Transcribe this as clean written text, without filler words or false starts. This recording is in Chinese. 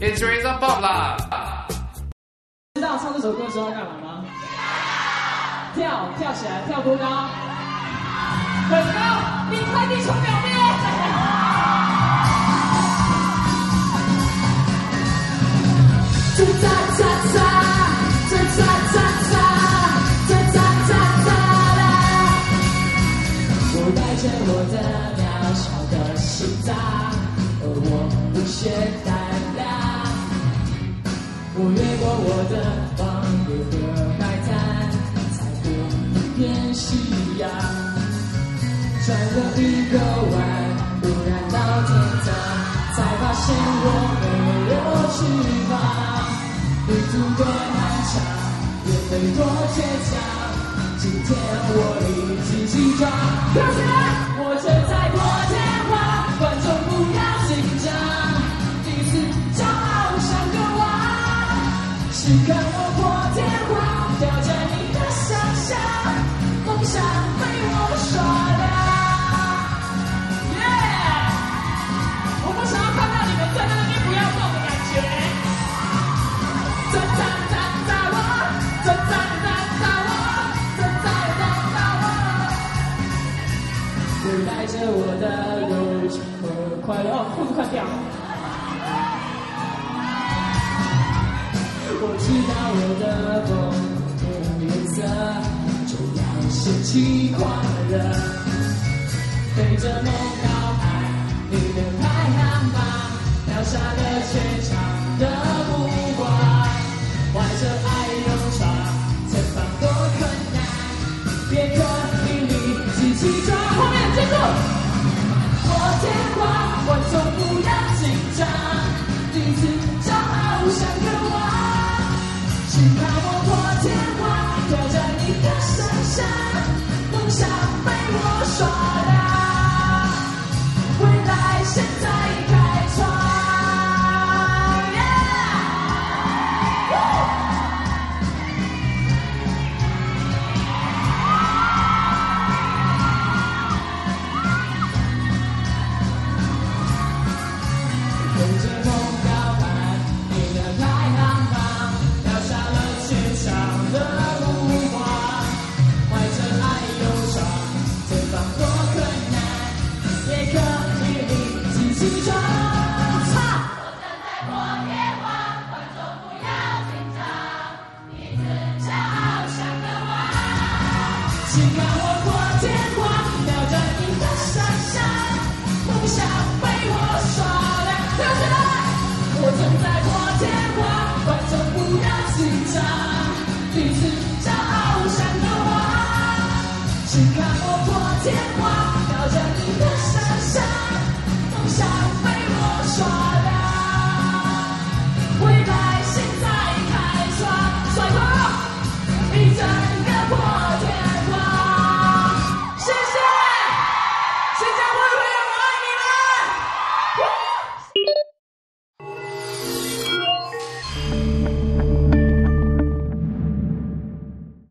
It's Raise Up Up 啦！ 知道唱这首歌的时候要干嘛吗？跳起来，跳多高？很高，离开地球表面。喳喳喳喳，喳喳喳喳，喳喳喳喳啦！我带着我的渺小的心脏，而我无限胆量。我越过我的荒野和海滩，踩过一片夕阳，转了一个弯，忽然到天堂，才发现我没有翅膀。旅途多漫长，也没多倔强，今天我一起起床，跳起来！我正在破天荒，观众不要紧张，第一次骄傲像个王，是看我破天荒，挑战你的想象，梦想被我刷亮。耶！我不想要看到你们站在那边不要动的感觉。站站站站我，站站站站我，站站站站我。我带着我的友情和快乐，哦，裤子快掉了。我知道我的梦的颜色，就要掀起快乐，对着梦高喊你的排行榜，秒杀了全场的目光，怀着爱勇闯，前方多困难，别可以立即起床。后面接住，破天荒，观众不要紧张，第一次骄傲像个王，是看我破天荒，挑战你的想象，梦想被我刷亮，未来现在开创。是看我破天荒，挑战你的